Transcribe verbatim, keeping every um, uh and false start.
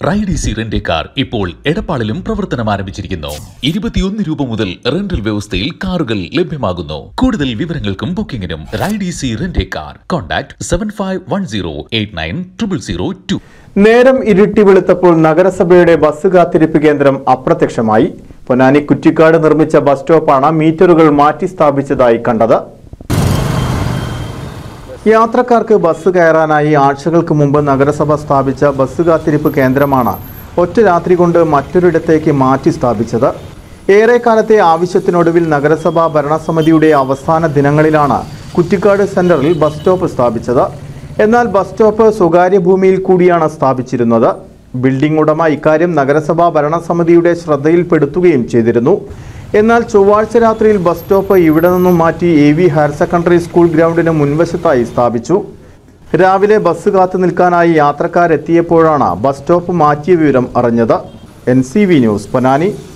Ride easy rent a car ഇപ്പോൾ എടപ്പാളിലും പ്രവർത്തനം ആരംഭിച്ചിരിക്കുന്നു. ഇരുപത്തിയൊന്ന് രൂപ മുതൽ റെന്റൽ വ്യവസ്ഥയിൽ കാറുകൾ ലഭ്യമാകുന്നു. കൂടുതൽ വിവരങ്ങൾക്കും ബുക്കിംഗിനും ride easy rent a car contact seven five one zero eight nine triple zero two. നേരം ഇരുട്ടി വെളുത്തപ്പോൾ നഗരസഭയുടെ ബസ് കാത്തിരിപ്പ് കേന്ദ്രം അപ്രത്യക്ഷമായി. പൊന്നാനി കുറ്റിക്കാട് നിർമ്മിച്ച ബസ് സ്റ്റോപ്പാണ് മീറ്ററുകൾ മാറ്റി സ്ഥാപിച്ചതായി കണ്ടത്. യാത്രക്കാർക്ക് ബസ് കയറാനായി ആഴ്ചകൾക്ക് മുമ്പ് നഗരസഭ സ്ഥാപിച്ച ബസ് കാത്തിരിപ്പ് കേന്ദ്രമാണ് ഒറ്റ രാത്രി കൊണ്ട് മറ്റൊരിടത്തേക്ക് മാറ്റി സ്ഥാപിച്ചത്. ഏറെക്കാലത്തെ ആവശ്യത്തിനൊടുവിൽ നഗരസഭാ ഭരണസമിതിയുടെ അവസാന ദിനങ്ങളിലാണ് കുറ്റിക്കാട് സെന്ററിൽ ബസ് സ്റ്റോപ്പ് സ്ഥാപിച്ചത്. എന്നാൽ ബസ് സ്റ്റോപ്പ് സ്വകാര്യ ഭൂമിയിൽ കൂടിയാണ് സ്ഥാപിച്ചിരുന്നത്. ബിൽഡിംഗ് ഉടമ ഇക്കാര്യം നഗരസഭാ ഭരണസമിതിയുടെ ശ്രദ്ധയിൽപ്പെടുത്തുകയും ചെയ്തിരുന്നു. എന്നാൽ ചൊവ്വാഴ്ച രാത്രിയിൽ ബസ് സ്റ്റോപ്പ് ഇവിടെ നിന്നും മാറ്റി A V higher secondary school ഗ്രൗണ്ടിന് മുൻവശത്തായി സ്ഥാപിച്ചു. രാവിലെ ബസ് കാത്തു നിൽക്കാനായി യാത്രക്കാരെത്തിയപ്പോഴാണ് ബസ് സ്റ്റോപ്പ് മാറ്റിയ വിവരം അറിഞ്ഞത്. N C V news Ponnani.